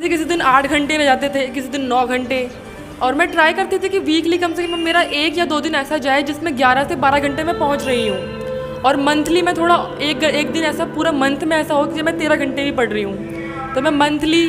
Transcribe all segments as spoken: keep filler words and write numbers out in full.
से किसी दिन आठ घंटे रह जाते थे, किसी दिन नौ घंटे, और मैं ट्राई करती थी कि वीकली कम से कम मेरा एक या दो दिन ऐसा जाए जिसमें ग्यारह से बारह घंटे मैं पहुंच रही हूँ, और मंथली मैं थोड़ा एक एक दिन ऐसा पूरा मंथ में ऐसा हो कि मैं तेरह घंटे भी पढ़ रही हूँ। तो मैं मंथली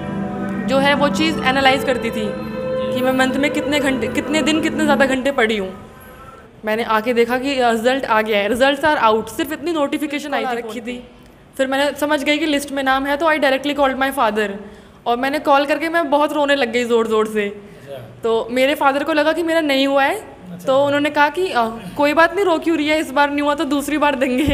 जो है वो चीज़ एनालाइज करती थी कि मैं मंथ में कितने घंटे कितने दिन कितने ज़्यादा घंटे पढ़ी हूँ। मैंने आके देखा कि रिजल्ट आ गया है, रिजल्ट्स आर आउट, सिर्फ इतनी नोटिफिकेशन आई रखी थी। फिर मैंने समझ गई कि लिस्ट में नाम है, तो I directly called my father, और मैंने कॉल करके मैं बहुत रोने लग गई ज़ोर ज़ोर से। तो मेरे फादर को लगा कि मेरा नहीं हुआ है, तो उन्होंने कहा कि आ, कोई बात नहीं, रो क्यों रही है, इस बार नहीं हुआ तो दूसरी बार देंगे।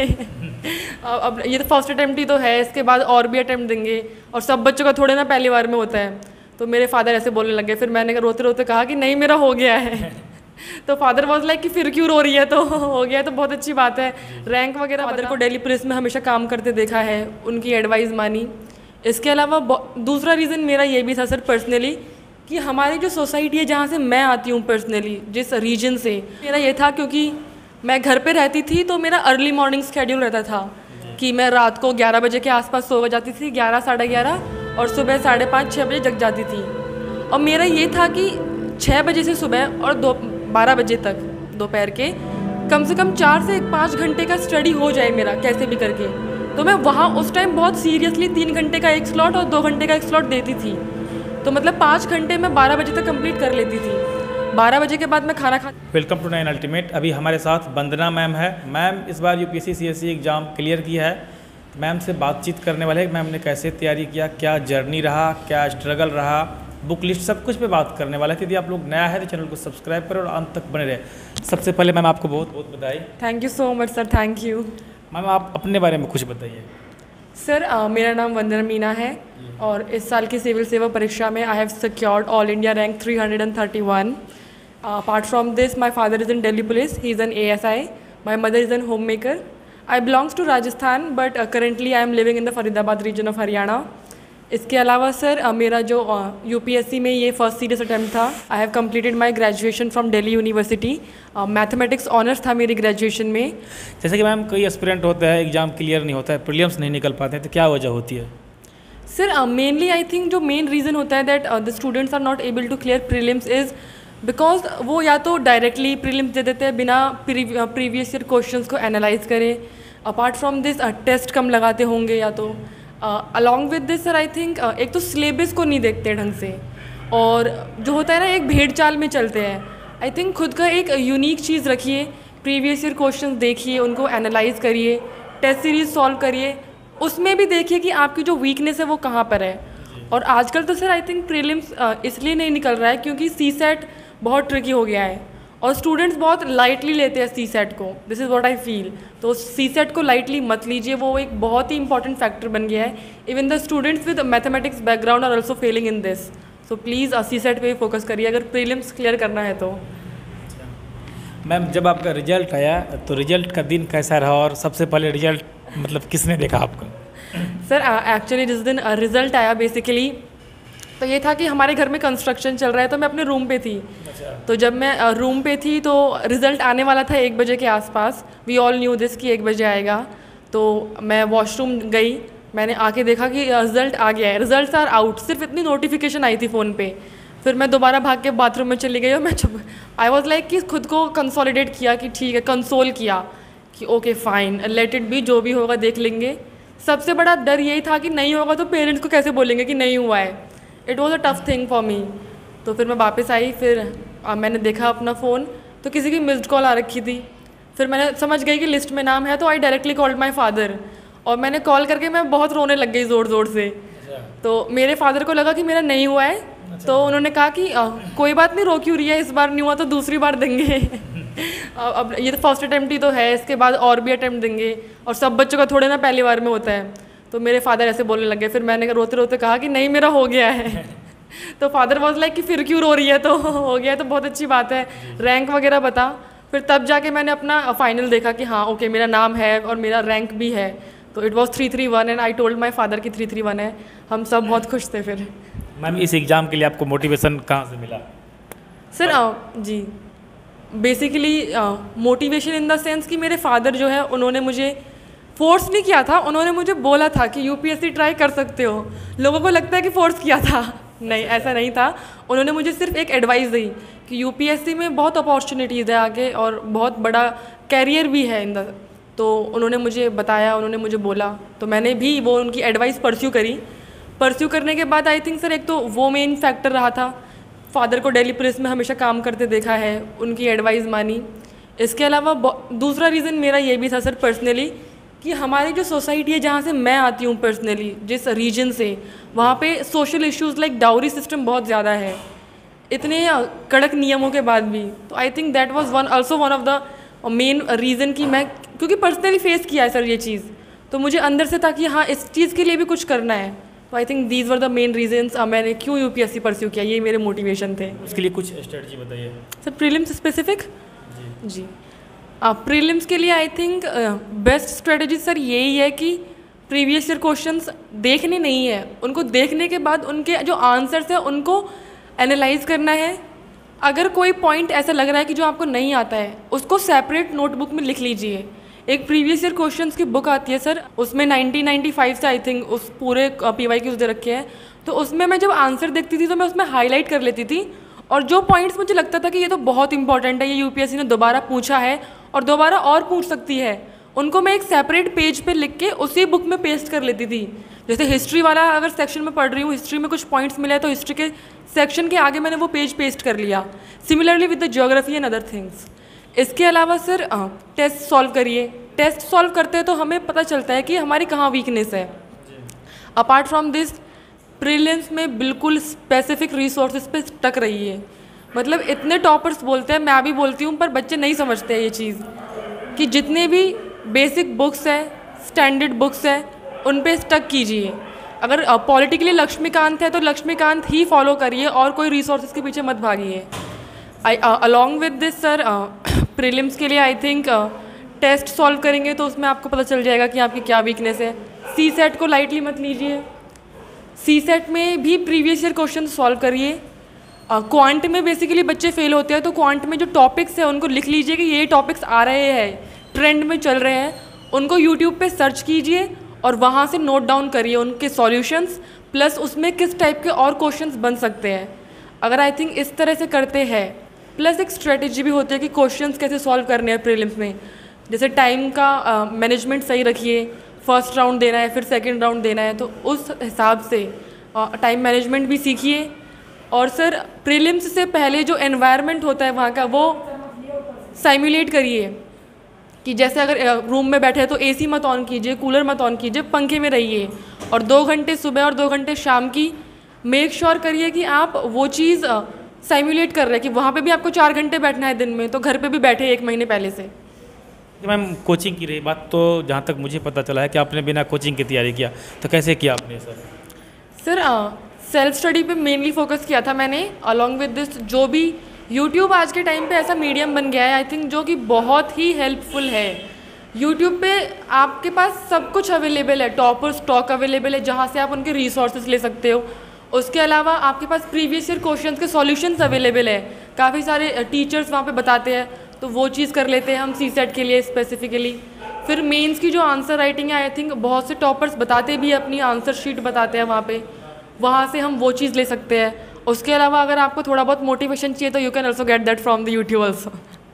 अब ये तो फर्स्ट अटैम्प्ट ही तो है, इसके बाद और भी अटैम्प्ट देंगे, और सब बच्चों का थोड़े ना पहली बार में होता है। तो मेरे फादर ऐसे बोलने लगे। फिर मैंने रोते रोते कहा कि नहीं मेरा हो गया है। तो फादर वाज लाइक कि फिर क्यों रो रही है, तो हो गया तो बहुत अच्छी बात है। रैंक वगैरह, फादर को दिल्ली पुलिस में हमेशा काम करते देखा है, उनकी एडवाइस मानी। इसके अलावा दूसरा रीज़न मेरा ये भी था सर पर्सनली, कि हमारी जो सोसाइटी है जहाँ से मैं आती हूँ पर्सनली, जिस रीजन से, मेरा ये था क्योंकि मैं घर पे रहती थी तो मेरा अर्ली मॉर्निंग स्केड्यूल रहता था कि मैं रात को ग्यारह बजे के आसपास सो जाती थी, ग्यारह साढ़े ग्यारह, और सुबह साढ़े पाँच छः बजे जग जाती थी। और मेरा ये था कि छः बजे से सुबह और दो बारह बजे तक दोपहर के कम से कम चार से पाँच घंटे का स्टडी हो जाए मेरा कैसे भी करके। तो मैं वहाँ उस टाइम बहुत सीरियसली तीन घंटे का एक स्लॉट और दो घंटे का एक स्लॉट देती थी। तो मतलब पाँच घंटे मैं बारह बजे तक कंप्लीट कर लेती थी। बारह बजे के बाद मैं खाना खा। Welcome to nine ultimate. अभी हमारे साथ वंदना मैम है। मैम इस बार यूपीएससी सीएससी एग्ज़ाम क्लियर की है। मैम से बातचीत करने वाले हैं। मैम ने कैसे तैयारी किया, क्या जर्नी रहा, क्या स्ट्रगल रहा, बुक लिस्ट, सब कुछ पे बात करने वाला है। यदि आप लोग नया है तो चैनल को सब्सक्राइब करें और अंत तक बने रहे। सबसे पहले मैम आपको बहुत बहुत बधाई। Thank you so much sir, thank you. Ma'am आप अपने बारे में कुछ बताइए। सर uh, मेरा नाम वंदना मीना है, और इस साल की सिविल सेवा परीक्षा में I have secured all India rank three thirty one. Apart from this my father is in Delhi police, he is an A S I, my mother is an homemaker. I belongs to Rajasthan but currently I am living in the Faridabad region of Haryana. इसके अलावा sir uh, मेरा जो UPSC uh, में ये first serious attempt था। I have completed my graduation from Delhi university. Mathematics honours था मेरी graduation में। जैसे कि मैम कई एस्पिरेंट होते हैं, एग्ज़ाम क्लियर नहीं होता है, प्रीलिम्स नहीं निकल पाते हैं, तो क्या वजह होती है? सर मेनली आई थिंक जो मेन रीज़न होता है that the students are not able to clear prelims is because वो या तो डायरेक्टली प्रीलिम्स दे देते हैं बिना प्रीवियस ईयर क्वेश्चंस को एनालाइज करें। अपार्ट फ्रॉम दिस टेस्ट कम लगाते होंगे, या तो along with this sir I think एक तो सिलेबस को नहीं देखते ढंग से, और जो होता है ना एक भेड़ चाल में चलते हैं। आई थिंक खुद का एक यूनिक चीज़ रखिए, प्रीवियस ईयर क्वेश्चन देखिए, उनको एनालाइज करिए, टेस्ट सीरीज सॉल्व करिए, उसमें भी देखिए कि आपकी जो वीकनेस है वो कहाँ पर है। और आजकल तो सर आई थिंक प्रीलिम्स इसलिए नहीं निकल रहा है क्योंकि सी सेट बहुत ट्रिकी हो गया है, और स्टूडेंट्स बहुत लाइटली लेते हैं सी सेट को। This is what I feel. तो सी सेट को लाइटली मत लीजिए, वो एक बहुत ही इंपॉर्टेंट फैक्टर बन गया है। Even the students with mathematics background are also failing in this. So please CSAT पे फोकस करिए अगर प्रीलिम्स क्लियर करना है तो। मैम जब आपका रिजल्ट आया तो रिजल्ट का दिन कैसा रहा, और सबसे पहले रिजल्ट मतलब किसने देखा आपका? सर एक्चुअली जिस दिन रिज़ल्ट आया बेसिकली तो ये था कि हमारे घर में कंस्ट्रक्शन चल रहा है, तो मैं अपने रूम पे थी। अच्छा। तो जब मैं रूम पे थी तो रिज़ल्ट आने वाला था एक बजे के आसपास। वी ऑल न्यू दिस कि एक बजे आएगा। तो मैं वॉशरूम गई, मैंने आके देखा कि रिज़ल्ट आ गया है, रिज़ल्ट्स आर आउट, सिर्फ इतनी नोटिफिकेशन आई थी फ़ोन पे। फिर मैं दोबारा भाग के बाथरूम में चली गई और मैं चुप आई वॉज लाइक कि खुद को कंसोलिडेट किया कि ठीक है, कंसोल किया कि okay fine, let it be, जो भी होगा देख लेंगे। सबसे बड़ा डर यही था कि नहीं होगा तो पेरेंट्स को कैसे बोलेंगे कि नहीं हुआ है। It was a tough thing for me. तो फिर मैं वापस आई, फिर आ, मैंने देखा अपना फ़ोन तो किसी की मिस्ड कॉल आ रखी थी। फिर मैंने समझ गई कि लिस्ट में नाम है, तो I directly called my father, और मैंने कॉल करके मैं बहुत रोने लग गई ज़ोर ज़ोर से। तो मेरे फादर को लगा कि मेरा नहीं हुआ है, तो उन्होंने कहा कि आ, कोई बात नहीं, रो क्यों रही है, इस बार नहीं हुआ तो दूसरी बार देंगे। अब ये तो फर्स्ट अटैम्प्ट ही तो है, इसके बाद और भी अटैम्प्ट देंगे, और सब बच्चों का थोड़े ना पहली बार में होता है। तो मेरे फादर ऐसे बोलने लगे। फिर मैंने रोते रोते कहा कि नहीं मेरा हो गया है। तो फादर वाज लाइक कि फिर क्यों रो रही है, तो हो गया तो बहुत अच्छी बात है, रैंक वगैरह बता। फिर तब जाके मैंने अपना फाइनल देखा कि हाँ ओके मेरा नाम है और मेरा रैंक भी है। तो it was three three one and I told my father कि थ्री थ्री वन है। हम सब बहुत खुश थे। फिर मैम इस एग्ज़ाम के लिए आपको मोटिवेशन कहाँ से मिला? सर आ, जी basically motivation in the sense कि मेरे फादर जो है उन्होंने मुझे फोर्स नहीं किया था, उन्होंने मुझे बोला था कि यूपीएससी ट्राई कर सकते हो। लोगों को लगता है कि फोर्स किया था, नहीं ऐसा नहीं था। उन्होंने मुझे सिर्फ एक एडवाइस दी कि यूपीएससी में बहुत अपॉर्चुनिटीज़ है आगे और बहुत बड़ा कैरियर भी है इन द, तो उन्होंने मुझे बताया, उन्होंने मुझे बोला, तो मैंने भी वो उनकी एडवाइस परस्यू करी। परस्यू करने के बाद आई थिंक सर एक तो वो मेन फैक्टर रहा था, फादर को दिल्ली पुलिस में हमेशा काम करते देखा है, उनकी एडवाइस मानी। इसके अलावा दूसरा रीज़न मेरा ये भी था सर पर्सनली कि हमारी जो सोसाइटी है जहाँ से मैं आती हूँ पर्सनली, जिस रीजन से, वहाँ पे social issues like dowry system बहुत ज़्यादा है, इतने कड़क नियमों के बाद भी। तो I think that was one also one of the main reason कि मैं, क्योंकि पर्सनली फेस किया है सर ये चीज़, तो मुझे अंदर से था कि हाँ इस चीज़ के लिए भी कुछ करना है। तो I think these were the main reasons मैंने क्यों यूपीएससी परस्यू किया, ये मेरे मोटिवेशन थे। उसके लिए कुछ स्ट्रेटजी बताइए सर। प्रीलिम्स स्पेसिफिक जी, जी। प्रीलिम्स के लिए I think best strategy sir यही है कि प्रीवियस ईयर क्वेश्चंस देखने नहीं है, उनको देखने के बाद उनके जो आंसर्स हैं उनको एनालाइज करना है। अगर कोई पॉइंट ऐसा लग रहा है कि जो आपको नहीं आता है, उसको सेपरेट नोटबुक में लिख लीजिए। एक प्रीवियस ईयर क्वेश्चंस की बुक आती है सर, उसमें नाइनटीन नाइंटी फाइव से आई थिंक उस पूरे पीवाई क्यूज दे रखे हैं, तो उसमें मैं जब आंसर देखती थी तो मैं उसमें हाईलाइट कर लेती थी, और जो पॉइंट्स मुझे लगता था कि ये तो बहुत इंपॉर्टेंट है, ये यूपीएससी ने दोबारा पूछा है और दोबारा और पूछ सकती है, उनको मैं एक सेपरेट पेज पे लिख के उसी बुक में पेस्ट कर लेती थी। जैसे हिस्ट्री वाला अगर सेक्शन में पढ़ रही हूँ, हिस्ट्री में कुछ पॉइंट्स मिले तो हिस्ट्री के सेक्शन के आगे मैंने वो पेज पेस्ट कर लिया। Similarly with the geography and other things. इसके अलावा सर टेस्ट सॉल्व करिए। टेस्ट सॉल्व करते हैं तो हमें पता चलता है कि हमारी कहाँ वीकनेस है। अपार्ट फ्रॉम दिस प्रीलिम्स में बिल्कुल स्पेसिफिक रिसोर्सेज पे स्टक रहिए। मतलब इतने टॉपर्स बोलते हैं, मैं भी बोलती हूँ, पर बच्चे नहीं समझते हैं ये चीज़ कि जितने भी बेसिक बुक्स है, स्टैंडर्ड बुक्स है, उन पे स्टक कीजिए। अगर पॉलिटिकली लक्ष्मीकांत है तो लक्ष्मीकांत ही फॉलो करिए और कोई रिसोर्सेज के पीछे मत भागिए। Along with this sir prelims के लिए आई थिंक टेस्ट सॉल्व करेंगे तो उसमें आपको पता चल जाएगा कि आपकी क्या वीकनेस है। सी सेट को लाइटली मत लीजिए। सी सेट में भी प्रीवियस ईयर क्वेश्चन सॉल्व करिए। क्वांट uh, में बेसिकली बच्चे फेल होते हैं, तो क्वांट में जो टॉपिक्स हैं उनको लिख लीजिए कि ये टॉपिक्स आ रहे हैं, ट्रेंड में चल रहे हैं, उनको यूट्यूब पे सर्च कीजिए और वहाँ से नोट डाउन करिए उनके सॉल्यूशंस, प्लस उसमें किस टाइप के और क्वेश्चंस बन सकते हैं। अगर आई थिंक इस तरह से करते हैं, प्लस एक स्ट्रेटेजी भी होती है कि क्वेश्चंस कैसे सॉल्व करने हैं प्रीलिम्स में। जैसे टाइम का मैनेजमेंट uh, सही रखिए, फर्स्ट राउंड देना है फिर सेकेंड राउंड देना है, तो उस हिसाब से टाइम uh, मैनेजमेंट भी सीखिए। और सर प्रीलिम्स से पहले जो एनवायरनमेंट होता है वहाँ का, वो साइमुलेट करिए कि जैसे अगर रूम में बैठे हैं तो एसी मत ऑन कीजिए, कूलर मत ऑन कीजिए, पंखे में रहिए, और दो घंटे सुबह और दो घंटे शाम की मेक श्योर करिए कि आप वो चीज़ साइमुलेट कर रहे हैं कि वहाँ पे भी आपको चार घंटे बैठना है दिन में, तो घर पे भी बैठे एक महीने पहले से। मैम कोचिंग की रही बात, तो जहाँ तक मुझे पता चला है कि आपने बिना कोचिंग की तैयारी किया, तो कैसे किया आपने सर? सर सेल्फ स्टडी पे मेनली फोकस किया था मैंने। अलॉन्ग विद दिस जो भी यूट्यूब आज के टाइम पे ऐसा मीडियम बन गया है आई थिंक, जो कि बहुत ही हेल्पफुल है। यूट्यूब पे आपके पास सब कुछ अवेलेबल है, टॉपर स्टॉक अवेलेबल है जहाँ से आप उनके रिसोर्सेज ले सकते हो। उसके अलावा आपके पास प्रीवियस ईयर क्वेश्चंस के सॉल्यूशंस अवेलेबल है, काफ़ी सारे टीचर्स वहाँ पे बताते हैं, तो वो चीज़ कर लेते हैं हम सी सेट के लिए स्पेसिफिकली। फिर मेंस की जो आंसर राइटिंग है आई थिंक बहुत से टॉपर्स बताते भी अपनी आंसर शीट बताते हैं वहाँ पे, वहाँ से हम वो चीज़ ले सकते हैं। उसके अलावा अगर आपको थोड़ा बहुत मोटिवेशन चाहिए तो you can also get that from the YouTube also.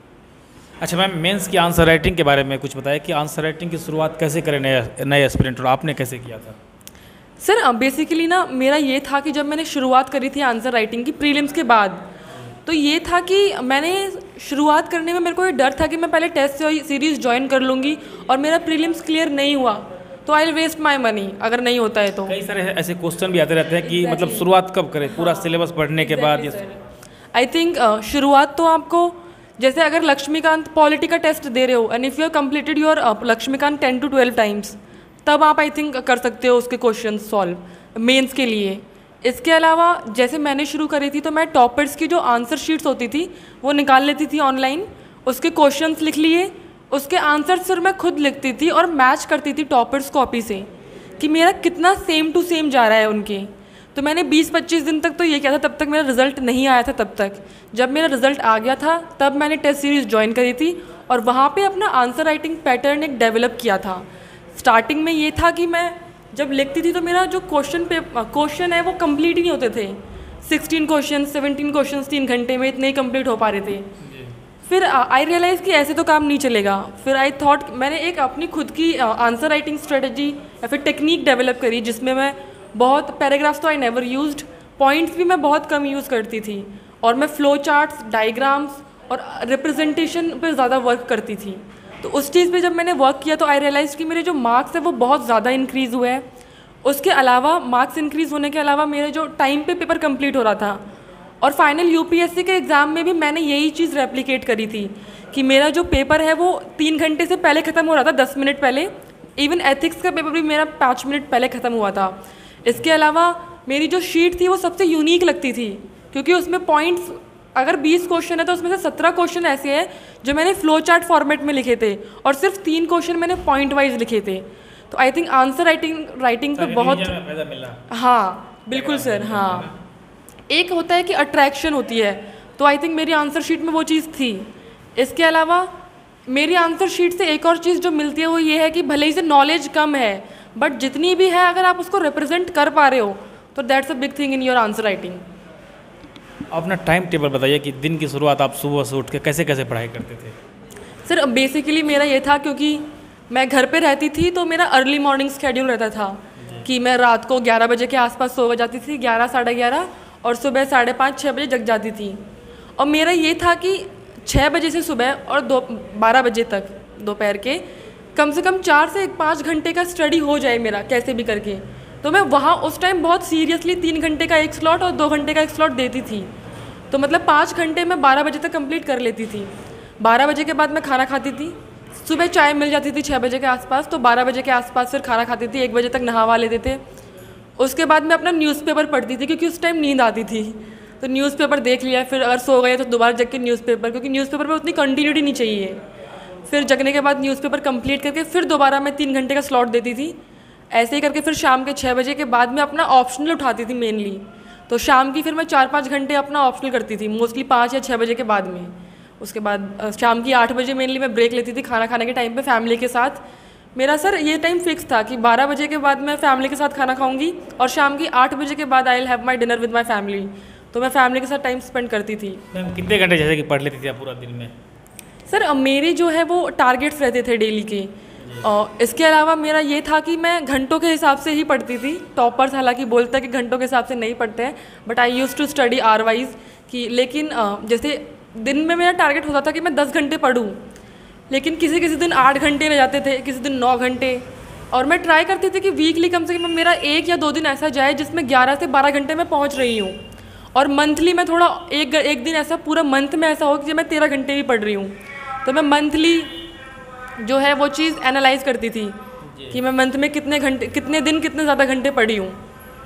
अच्छा मैम, मेंस की आंसर राइटिंग के बारे में कुछ बताया कि आंसर राइटिंग की शुरुआत कैसे करें नए नए एस्पिरेंट, और आपने कैसे किया था? सर बेसिकली ना मेरा ये था कि जब मैंने शुरुआत करी थी आंसर राइटिंग की प्रीलिम्स के बाद, तो ये था कि मैंने शुरुआत करने में मेरे को ये डर था कि मैं पहले टेस्ट सीरीज़ ज्वाइन कर लूँगी और मेरा प्रीलिम्स क्लियर नहीं हुआ तो I will waste my money अगर नहीं होता है तो। कई सारे ऐसे क्वेश्चन भी आते रहते हैं कि exactly. मतलब शुरुआत कब करें, पूरा सिलेबस पढ़ने के बाद? आई थिंक शुरुआत तो आपको, जैसे अगर लक्ष्मीकांत पॉलिटी का टेस्ट दे रहे हो and if you are completed your Laxmikanth ten to twelve times, तब आप आई थिंक कर सकते हो उसके क्वेश्चन सॉल्व मेंस के लिए। इसके अलावा जैसे मैंने शुरू करी थी तो मैं टॉपर्स की जो आंसर शीट्स होती थी वो निकाल लेती थी ऑनलाइन, उसके क्वेश्चंस लिख लिए, उसके आंसर सर मैं खुद लिखती थी और मैच करती थी टॉपर्स कॉपी से कि मेरा कितना सेम टू सेम जा रहा है उनके। तो मैंने बीस पच्चीस दिन तक तो ये किया था, तब तक मेरा रिजल्ट नहीं आया था। तब तक जब मेरा रिजल्ट आ गया था तब मैंने टेस्ट सीरीज़ ज्वाइन करी थी और वहाँ पे अपना आंसर राइटिंग पैटर्न एक डेवलप किया था। स्टार्टिंग में ये था कि मैं जब लिखती थी तो मेरा जो क्वेश्चन पे क्वेश्चन है वो कंप्लीट ही नहीं होते थे। सिक्सटीन क्वेश्चन सेवनटीन क्वेश्चन तीन घंटे में इतने ही कंप्लीट हो पा रहे थे। फिर आई रियलाइज़ कि ऐसे तो काम नहीं चलेगा। फिर आई थॉट मैंने एक अपनी खुद की आंसर राइटिंग स्ट्रेटजी या फिर टेक्निक डेवलप करी, जिसमें मैं बहुत पैराग्राफ्स तो आई नेवर यूज्ड, पॉइंट्स भी मैं बहुत कम यूज़ करती थी, और मैं फ्लो चार्ट्स, डायग्राम्स और रिप्रेजेंटेशन पे ज़्यादा वर्क करती थी। तो उस चीज़ पे जब मैंने वर्क किया तो आई रियलाइज़ कि मेरे जो मार्क्स है वो बहुत ज़्यादा इंक्रीज़ हुए हैं। उसके अलावा मार्क्स इंक्रीज़ होने के अलावा मेरे जो टाइम पे पेपर कंप्लीट हो रहा था, और फाइनल यूपीएससी के एग्ज़ाम में भी मैंने यही चीज़ रेप्लिकेट करी थी कि मेरा जो पेपर है वो तीन घंटे से पहले ख़त्म हो रहा था, दस मिनट पहले। इवन एथिक्स का पेपर भी मेरा पाँच मिनट पहले ख़त्म हुआ था। इसके अलावा मेरी जो शीट थी वो सबसे यूनिक लगती थी, क्योंकि उसमें पॉइंट्स, अगर बीस क्वेश्चन है तो उसमें से सत्रह क्वेश्चन ऐसे हैं जो मैंने फ्लो चार्ट फॉर्मेट में लिखे थे, और सिर्फ तीन क्वेश्चन मैंने पॉइंट वाइज लिखे थे। तो I think answer writing writing पे बहुत, हाँ बिल्कुल सर, हाँ एक होता है कि अट्रैक्शन होती है, तो आई थिंक मेरी आंसर शीट में वो चीज़ थी। इसके अलावा मेरी आंसर शीट से एक और चीज़ जो मिलती है वो ये है कि भले ही से नॉलेज कम है, बट जितनी भी है अगर आप उसको रिप्रेजेंट कर पा रहे हो तो that's a big thing in your answer writing. अपना टाइम टेबल बताइए कि दिन की शुरुआत आप सुबह से उठ के कैसे कैसे पढ़ाई करते थे? सर बेसिकली मेरा ये था, क्योंकि मैं घर पे रहती थी तो मेरा अर्ली मॉर्निंग स्केड्यूल रहता था कि मैं रात को ग्यारह बजे के आसपास सो जाती थी, ग्यारह साढ़े ग्यारह, और सुबह साढ़े पाँच छः बजे जग जाती थी। और मेरा ये था कि छः बजे से सुबह और दो बारह बजे तक दोपहर के कम से कम चार से पाँच घंटे का स्टडी हो जाए मेरा कैसे भी करके। तो मैं वहाँ उस टाइम बहुत सीरियसली तीन घंटे का एक स्लॉट और दो घंटे का एक स्लॉट देती थी। तो मतलब पाँच घंटे मैं बारह बजे तक कंप्लीट कर लेती थी। बारह बजे के बाद मैं खाना खाती थी, सुबह चाय मिल जाती थी छः बजे के आसपास, तो बारह बजे के आसपास फिर खाना खाती थी, एक बजे तक नहावा लेते थे। उसके बाद मैं अपना न्यूज़पेपर पढ़ती थी, क्योंकि उस टाइम नींद आती थी, तो न्यूज़पेपर देख लिया, फिर अगर सो गए तो दोबारा जग के न्यूज़पेपर, क्योंकि न्यूज़पेपर में उतनी कंटिन्यूटी नहीं चाहिए। फिर जगने के बाद न्यूज़पेपर कंप्लीट करके फिर दोबारा मैं तीन घंटे का स्लॉट देती थी। ऐसे ही करके फिर शाम के छः बजे के बाद मैं अपना ऑप्शनल उठाती थी मेनली, तो शाम की फिर मैं चार पाँच घंटे अपना ऑप्शनल करती थी, मोस्टली पाँच या छः बजे के बाद में। उसके बाद शाम की आठ बजे मेनली मैं ब्रेक लेती थी खाना खाने के टाइम पे फैमिली के साथ। मेरा सर ये टाइम फिक्स था कि बारह बजे के बाद मैं फैमिली के साथ खाना खाऊंगी, और शाम की आठ बजे के बाद I will have my dinner with my family. तो मैं फैमिली के साथ टाइम स्पेंड करती थी। मैम कितने घंटे जैसे कि पढ़ लेती थी आप पूरा दिन में? सर मेरे जो है वो टारगेट्स रहते थे डेली के, और इसके अलावा मेरा ये था कि मैं घंटों के हिसाब से ही पढ़ती थी। टॉपर्स हालांकि बोलते हैं कि घंटों के हिसाब से नहीं पढ़ते हैं, but I use to study hour wise कि, लेकिन जैसे दिन में मेरा टारगेट होता था कि मैं दस घंटे पढूं, लेकिन किसी किसी दिन आठ घंटे रह जाते थे, किसी दिन नौ घंटे। और मैं ट्राई करती थी कि वीकली कम से कम मेरा एक या दो दिन ऐसा जाए जिसमें ग्यारह से बारह घंटे मैं पहुंच रही हूँ, और मंथली में थोड़ा एक एक दिन ऐसा पूरा मंथ में ऐसा हो कि मैं तेरह घंटे भी पढ़ रही हूँ। तो मैं मंथली जो है वो चीज़ एनालाइज करती थी कि मैं मंथ में कितने घंटे, कितने दिन, कितने ज़्यादा घंटे पढ़ी हूँ।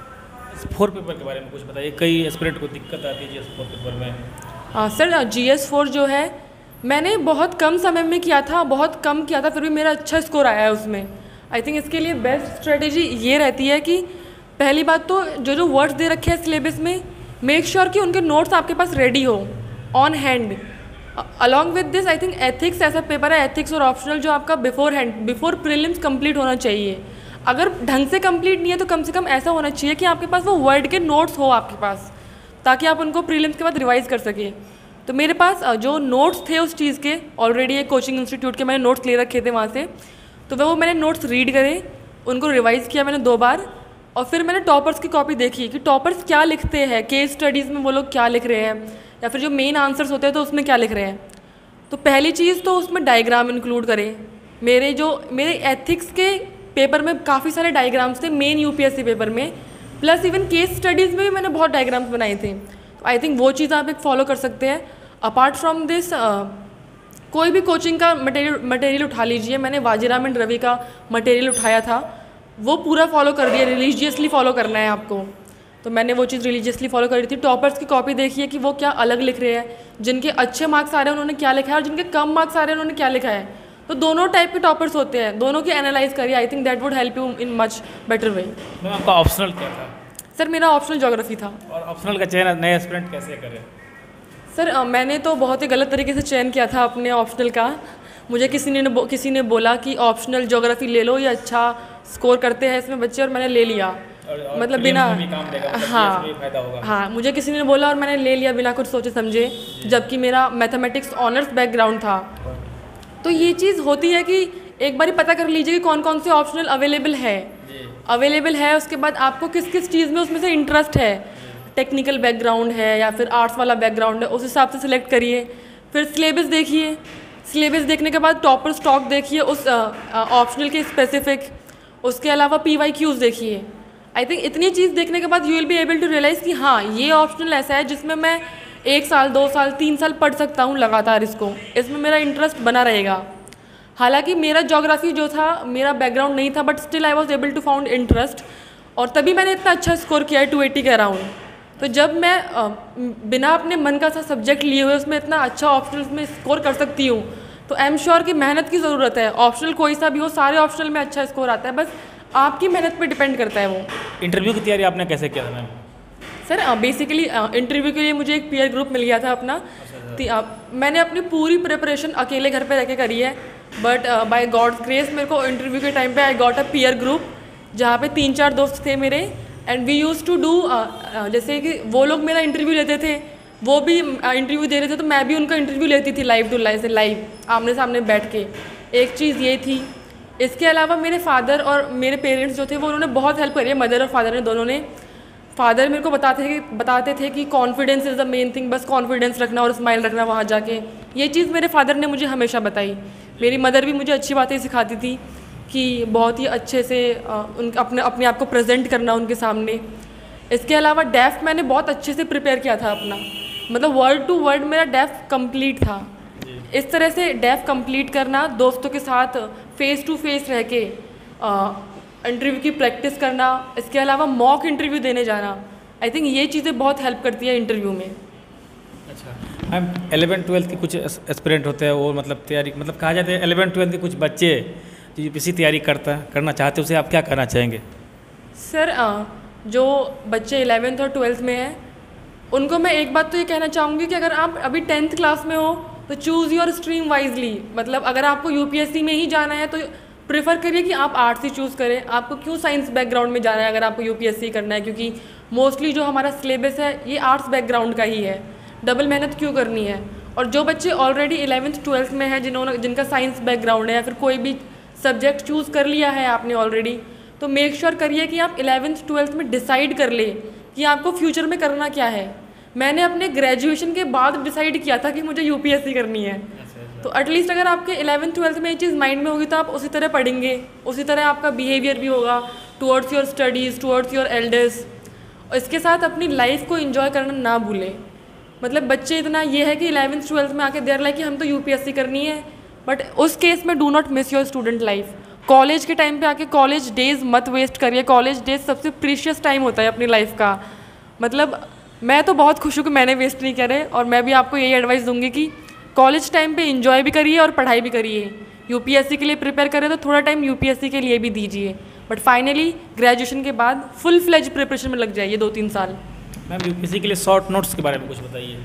फोर पेपर के बारे में कुछ बताइए, कई एस्पिरेंट को दिक्कत आती है जी एस फोर पेपर में। हाँ सर, जी एस फोर जो है मैंने बहुत कम समय में किया था, बहुत कम किया था, फिर भी मेरा अच्छा स्कोर आया है उसमें। आई थिंक इसके लिए बेस्ट स्ट्रेटेजी ये रहती है कि पहली बात तो जो जो वर्ड्स दे रखे हैं सिलेबस में, मेक श्योर sure कि उनके नोट्स आपके पास रेडी हो on hand. Along with this I think ethics ऐसा पेपर है, एथिक्स और ऑप्शनल, जो आपका beforehand before prelims complete होना चाहिए। अगर ढंग से कंप्लीट नहीं है तो कम से कम ऐसा होना चाहिए कि आपके पास वो वर्ड के नोट्स हो आपके पास, ताकि आप उनको प्रीलिम्स के बाद रिवाइज कर सकें। तो मेरे पास जो नोट्स थे उस चीज़ के, ऑलरेडी एक कोचिंग इंस्टीट्यूट के मैंने नोट्स ले रखे थे वहाँ से, तो वो मैंने नोट्स रीड करे, उनको रिवाइज़ किया मैंने दो बार, और फिर मैंने टॉपर्स की कॉपी देखी कि टॉपर्स क्या लिखते हैं, केस स्टडीज़ में वो लोग क्या लिख रहे हैं, या फिर जो मेन आंसर्स होते हैं तो उसमें क्या लिख रहे हैं। तो पहली चीज़ तो उसमें डायग्राम इंक्लूड करें। मेरे जो मेरे एथिक्स के पेपर में काफ़ी सारे डायग्राम्स थे, मेन यूपीएससी पेपर में, प्लस इवन केस स्टडीज़ में भी मैंने बहुत डायग्राम्स बनाए थे। तो आई थिंक वो चीज़ आप एक फॉलो कर सकते हैं। अपार्ट फ्रॉम दिस कोई भी कोचिंग का मटेरियल मटेरियल उठा लीजिए, मैंने वाजीराम एंड रवि का मटेरियल उठाया था, वो पूरा फॉलो कर दिया, रिलीजियसली फॉलो करना है आपको। तो मैंने वो चीज़ रिलीजियसली फॉलो करी थी। टॉपर्स की कॉपी देखिए कि वो क्या अलग लिख रहे हैं, जिनके अच्छे मार्क्स आ रहे हैं उन्होंने क्या लिखा है, और जिनके कम मार्क्स आ रहे हैं उन्होंने क्या लिखा है। तो दोनों टाइप के टॉपर्स होते हैं, दोनों की एनालाइज करिए। I think that would help you in much better way. Ma'am आपका ऑप्शनल क्या था? सर मेरा ऑप्शनल ज्योग्राफी था। और ऑप्शनल का चयन नए एस्पिरेंट कैसे करें? सर मैंने तो बहुत ही गलत तरीके से चयन किया था अपने ऑप्शनल का। मुझे किसी ने बो, किसी ने बोला कि ऑप्शनल ज्योग्राफी ले लो, ये अच्छा स्कोर करते हैं इसमें बच्चे, और मैंने ले लिया। और, और मतलब बिना हाँ होगा। हाँ मुझे किसी ने बोला और मैंने ले लिया बिना कुछ सोचे समझे, जबकि मेरा मैथमेटिक्स ऑनर्स बैकग्राउंड था। तो ये चीज़ होती है कि एक बार पता कर लीजिए कि कौन कौन से ऑप्शनल अवेलेबल है अवेलेबल है उसके बाद आपको किस किस चीज़ में उसमें से इंटरेस्ट है, टेक्निकल बैकग्राउंड है या फिर आर्ट्स वाला बैकग्राउंड है, उस हिसाब से सिलेक्ट करिए। फिर सिलेबस देखिए, सिलेबस देखने के बाद टॉपर स्टॉक देखिए उस ऑप्शनल के स्पेसिफिक, उसके अलावा पी वाई क्यूज़ देखिए। आई थिंक इतनी चीज़ देखने के बाद you will be able to realise कि हाँ ये ऑप्शनल ऐसा है जिसमें मैं एक साल दो साल तीन साल पढ़ सकता हूँ लगातार, इसको इसमें मेरा इंटरेस्ट बना रहेगा। हालांकि मेरा ज्योग्राफी जो था मेरा बैकग्राउंड नहीं था, but still I was able to found interest, और तभी मैंने इतना अच्छा स्कोर किया है टू एटी के अराउंड। तो जब मैं आ, बिना अपने मन का सा सब्जेक्ट लिए हुए उसमें इतना अच्छा ऑप्शनल में स्कोर कर सकती हूँ, तो आई एम श्योर कि मेहनत की ज़रूरत है। ऑप्शनल कोई सा भी हो, सारे ऑप्शनल में अच्छा स्कोर आता है, बस आपकी मेहनत पे डिपेंड करता है वो। इंटरव्यू की तैयारी आपने कैसे किया था मैम? सर बेसिकली इंटरव्यू के लिए मुझे एक पीयर ग्रुप मिल गया था अपना। आ, मैंने अपनी पूरी प्रिपरेशन अकेले घर पे रह के करी है, बट बाय गॉड्स ग्रेस मेरे को इंटरव्यू के टाइम पे I got a peer group जहाँ पे तीन चार दोस्त थे मेरे, and we use to do, जैसे कि वो लोग मेरा इंटरव्यू लेते थे, वो भी इंटरव्यू दे रहे थे, तो मैं भी उनका इंटरव्यू लेती थी लाइव टू लाइव से, लाइव आमने सामने बैठ के। एक चीज़ ये थी। इसके अलावा मेरे फादर और मेरे पेरेंट्स जो थे वो उन्होंने बहुत हेल्प करी है, मदर और फादर ने दोनों ने। फादर मेरे को बताते थे कि बताते थे कि confidence is the main thing, बस कॉन्फिडेंस रखना और स्माइल रखना वहाँ जाके। ये चीज़ मेरे फादर ने मुझे हमेशा बताई। मेरी मदर भी मुझे अच्छी बातें सिखाती थी कि बहुत ही अच्छे से उन अपने अपने आप को प्रेजेंट करना उनके सामने। इसके अलावा डेफ मैंने बहुत अच्छे से प्रिपेयर किया था अपना, मतलब वर्ड टू वर्ड मेरा डेफ कंप्लीट था। इस तरह से डेफ कंप्लीट करना, दोस्तों के साथ फेस टू फेस रह के इंटरव्यू की प्रैक्टिस करना, इसके अलावा मॉक इंटरव्यू देने जाना, आई थिंक ये चीज़ें बहुत हेल्प करती है इंटरव्यू में। अच्छा मैम, एलेवन ट्वेल्थ के कुछ एस्पिरेंट होते हैं वो मतलब तैयारी, मतलब कहा जाता है एलेवन ट्वेल्थ के कुछ बच्चे जो यूपीएससी तैयारी करता करना चाहते हैं, उसे आप क्या कहना चाहेंगे? सर जो बच्चे इलेवेंथ और ट्वेल्थ में हैं उनको मैं एक बात तो ये कहना चाहूँगी कि अगर आप अभी टेंथ क्लास में हो तो चूज़ योर स्ट्रीम वाइजली। मतलब अगर आपको यूपीएससी में ही जाना है तो प्रेफर करिए कि आप आर्ट्स ही चूज़ करें। आपको क्यों साइंस बैकग्राउंड में जाना है अगर आपको यूपीएससी करना है, क्योंकि मोस्टली जो हमारा सिलेबस है ये आर्ट्स बैकग्राउंड का ही है। डबल मेहनत क्यों करनी है? और जो बच्चे ऑलरेडी इलेवेंथ ट्वेल्थ में हैं, जिन्होंने जिनका साइंस बैकग्राउंड है या फिर कोई भी सब्जेक्ट चूज़ कर लिया है आपने ऑलरेडी, तो मेक श्योर करिए कि आप इलेवेंथ ट्वेल्थ में डिसाइड कर ले कि आपको फ्यूचर में करना क्या है। मैंने अपने ग्रेजुएशन के बाद डिसाइड किया था कि मुझे यूपीएससी करनी है। तो एटलीस्ट अगर आपके इलेवेंथ ट्वेल्थ में ये चीज़ माइंड में होगी तो आप उसी तरह पढ़ेंगे, उसी तरह आपका बिहेवियर भी होगा towards your studies, towards your elders. और इसके साथ अपनी लाइफ को एंजॉय करना ना भूलें। मतलब बच्चे इतना ये है कि इलेवेंथ ट्वेल्थ में आके देर लाइक कि हम तो यूपीएससी करनी है, बट उस केस में do not miss your student life. College के टाइम पे आके कॉलेज डेज मत वेस्ट करिए। कॉलेज डेज सबसे प्रीशियस टाइम होता है अपनी लाइफ का। मतलब मैं तो बहुत खुश हूँ कि मैंने वेस्ट नहीं करे, और मैं भी आपको यही एडवाइस दूंगी कि कॉलेज टाइम पे एंजॉय भी करिए और पढ़ाई भी करिए। यूपीएससी के लिए प्रिपेयर करें तो थोड़ा टाइम यूपीएससी के लिए भी दीजिए, बट फाइनली ग्रेजुएशन के बाद फुल फ्लेज प्रिपरेशन में लग जाइए दो तीन साल। मैम यूपीएससी के लिए शॉर्ट नोट्स के बारे में कुछ बताइए।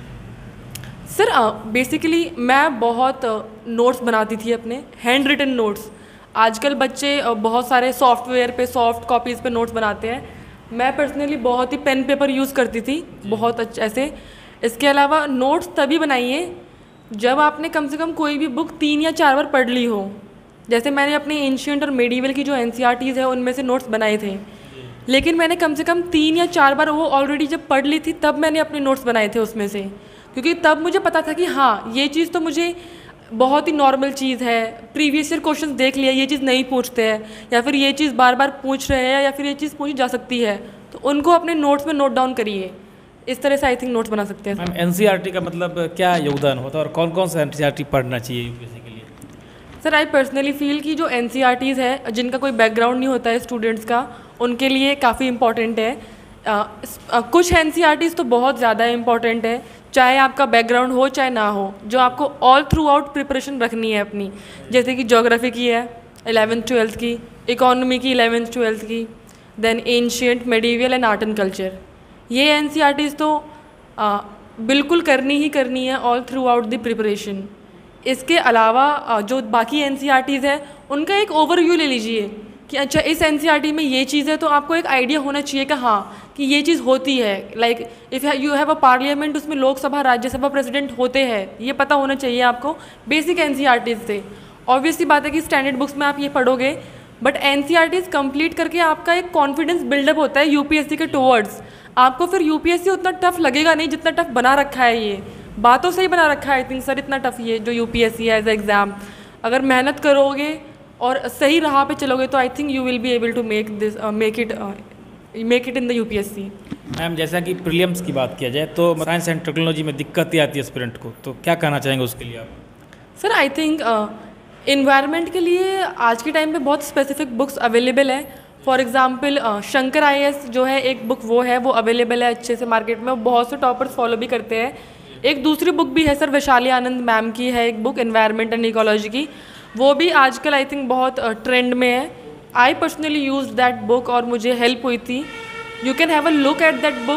सर बेसिकली मैं बहुत नोट्स uh, बनाती थी अपने, हैंड रिटन नोट्स। आजकल बच्चे uh, बहुत सारे सॉफ्टवेयर पे सॉफ्ट कॉपीज़ पे नोट्स बनाते हैं। मैं पर्सनली बहुत ही पेन पेपर यूज़ करती थी, बहुत अच्छे ऐसे। इसके अलावा नोट्स तभी बनाइए जब आपने कम से कम कोई भी बुक तीन या चार बार पढ़ ली हो। जैसे मैंने अपनी एंशिएंट और मेडिवल की जो एनसीईआरटीज़ है उनमें से नोट्स बनाए थे, लेकिन मैंने कम से कम तीन या चार बार वो ऑलरेडी जब पढ़ ली थी तब मैंने अपने नोट्स बनाए थे उसमें से, क्योंकि तब मुझे पता था कि हाँ ये चीज़ तो मुझे बहुत ही नॉर्मल चीज़ है, प्रीवियस ईयर क्वेश्चन देख लिया, ये चीज़ नहीं पूछते हैं, या फिर ये चीज़ बार बार पूछ रहे हैं, या फिर ये चीज़ पूछी जा सकती है, तो उनको अपने नोट्स में नोट डाउन करिए। इस तरह से आई थिंक नोट्स बना सकते हैं। मैम एनसीईआरटी का मतलब क्या योगदान होता है और कौन कौन सा एनसीईआरटी पढ़ना चाहिए यूपीएससी के लिए? सर आई पर्सनली फील कि जो एनसीईआरटीज़ है, जिनका कोई बैकग्राउंड नहीं होता है स्टूडेंट्स का, उनके लिए काफ़ी इंपॉर्टेंट है। आ, आ, कुछ एनसीईआरटीज़ तो बहुत ज़्यादा इंपॉर्टेंट है, चाहे आपका बैकग्राउंड हो चाहे ना हो, जो आपको ऑल थ्रू आउट प्रिपरेशन रखनी है अपनी। जैसे कि ज्योग्राफी की है इलेवेंथ ट्वेल्थ की, इकोनॉमी की इलेवेंथ ट्वेल्थ की, then ancient, medieval and art and culture. ये एनसीईआरटीज़ तो आ, बिल्कुल करनी ही करनी है all throughout the preparation. इसके अलावा अ, जो बाकी एन सी आर टीज़ है उनका एक ओवरव्यू ले लीजिए कि अच्छा इस एन सी आर टी में ये चीज़ है, तो आपको एक आइडिया होना चाहिए कि हाँ कि ये चीज़ होती है। Like if you have a parliament, उसमें लोकसभा राज्यसभा प्रेसिडेंट होते हैं, ये पता होना चाहिए आपको। Basic N C R Ts से ऑब्वियसली बात है कि स्टैंडर्ड बुक्स में आप ये पढ़ोगे, but N C R Ts complete करके आपका एक कॉन्फिडेंस बिल्डअप होता है यू पी एस सी के टुवर्ड्स। आपको फिर यू पी एस सी उतना टफ लगेगा नहीं जितना टफ बना रखा है। ये बातों से ही बना रखा है आई थिंक सर, इतना टफ ये जो यू पी एस सी है एज एग्ज़ाम। अगर मेहनत करोगे और सही राह पे चलोगे तो I think you will be able to make this make it make it in the U P S C. Ma'am जैसा कि प्रीलिम्स की बात किया जाए तो साइंस एंड टेक्नोलॉजी में दिक्कतें आती है स्टूडेंट को, तो क्या कहना चाहेंगे उसके लिए आप? सर आई थिंक इन्वायरमेंट के लिए आज के टाइम पे बहुत स्पेसिफिक बुक्स अवेलेबल है। For example Shankar I A S जो है एक बुक वो है, वो अवेलेबल है अच्छे से मार्केट में, बहुत से टॉपर्स फॉलो भी करते हैं। एक दूसरी बुक भी है सर, वैशाली आनंद मैम की है एक बुक इन्वायरमेंट एंड इकोलॉजी की, वो भी आजकल आई थिंक बहुत ट्रेंड में है। I personally use that book और मुझे हेल्प हुई थी। You can have a look at that book.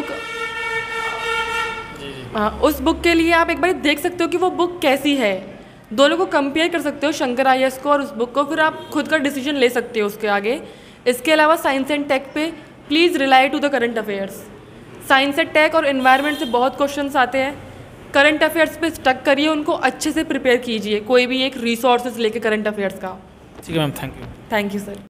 उस बुक के लिए आप एक बार देख सकते हो कि वो बुक कैसी है, दोनों को कंपेयर कर सकते हो, शंकर आई ए एस को और उस बुक को, फिर आप खुद का डिसीजन ले सकते हो उसके आगे। इसके अलावा साइंस एंड टेक पे please rely to the current affairs. Science and tech और इन्वायरमेंट से बहुत क्वेश्चंस आते हैं, करंट अफेयर्स पे स्टक करिए, उनको अच्छे से प्रिपेयर कीजिए, कोई भी एक रिसोर्सेज लेके करंट अफेयर्स का। ठीक है ma'am, thank you. Thank you sir.